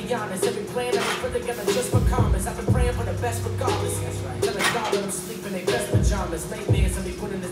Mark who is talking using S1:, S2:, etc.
S1: be honest, every plan I put together just for commas. I've been praying for the best regardless. That's right. Telling God that I'm sleeping, they best pajamas. Nightmares of me putting this